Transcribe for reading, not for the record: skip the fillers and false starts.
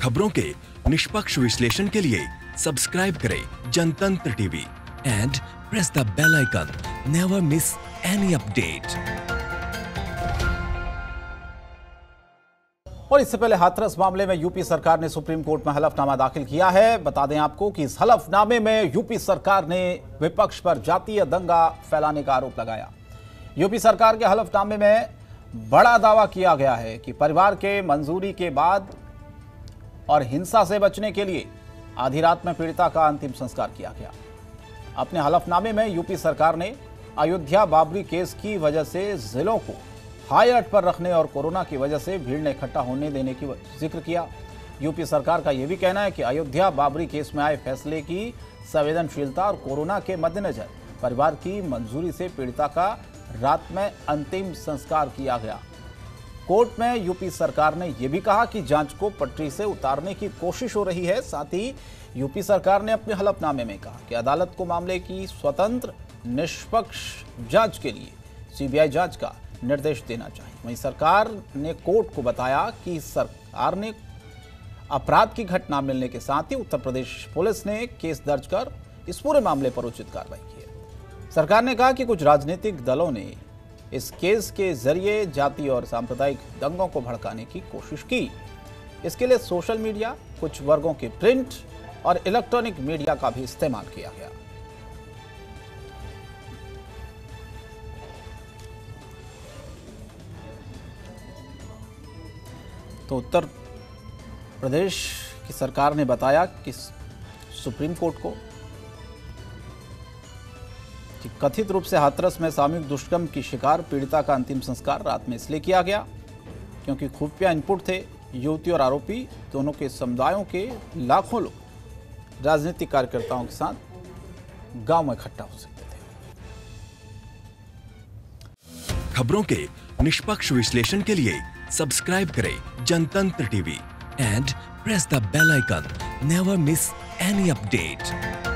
खबरों के निष्पक्ष विश्लेषण के लिए सब्सक्राइब करें Jantantra TV and press the bell icon. Never miss any update. और इससे पहले हाथरस मामले में यूपी सरकार ने सुप्रीम कोर्ट में हलफनामा दाखिल किया है। बता दें आपको कि इस हलफनामे में यूपी सरकार ने विपक्ष पर जातीय दंगा फैलाने का आरोप लगाया। यूपी सरकार के हलफनामे में बड़ा दावा किया गया है कि परिवार के मंजूरी के बाद और हिंसा से बचने के लिए आधी रात में पीड़िता का अंतिम संस्कार किया गया। अपने हलफनामे में यूपी सरकार ने अयोध्या बाबरी केस की वजह से जिलों को हाई अलर्ट पर रखने और कोरोना की वजह से भीड़ ने इकट्ठा होने देने की जिक्र किया। यूपी सरकार का यह भी कहना है कि अयोध्या बाबरी केस में आए फैसले की संवेदनशीलता और कोरोना के मद्देनजर परिवार की मंजूरी से पीड़िता का रात में अंतिम संस्कार किया गया। कोर्ट में यूपी सरकार ने यह भी कहा कि जांच को पटरी से उतारने की कोशिश हो रही है। साथ ही यूपी सरकार ने अपने हलफनामे में कहा कि अदालत को मामले की स्वतंत्र निष्पक्ष जांच के लिए सीबीआई जांच का निर्देश देना चाहिए। वहीं सरकार ने कोर्ट को बताया कि सरकार ने अपराध की घटना मिलने के साथ ही उत्तर प्रदेश पुलिस ने केस दर्ज कर इस पूरे मामले पर उचित कार्रवाई की है। सरकार ने कहा कि कुछ राजनीतिक दलों ने इस केस के जरिए जाति और सांप्रदायिक दंगों को भड़काने की कोशिश की। इसके लिए सोशल मीडिया, कुछ वर्गों के प्रिंट और इलेक्ट्रॉनिक मीडिया का भी इस्तेमाल किया गया। तो उत्तर प्रदेश की सरकार ने बताया कि सुप्रीम कोर्ट को कि कथित रूप से हाथरस में सामूहिक दुष्कर्म की शिकार पीड़िता का अंतिम संस्कार रात में इसलिए किया गया क्योंकि खुफिया इनपुट थे। युवती और आरोपी दोनों के समुदायों के लाखों लोग राजनीतिक कार्यकर्ताओं के साथ गांव में इकट्ठा हो सकते थे। खबरों के निष्पक्ष विश्लेषण के लिए सब्सक्राइब करें Jantantra TV and press the bell icon. Never miss any update.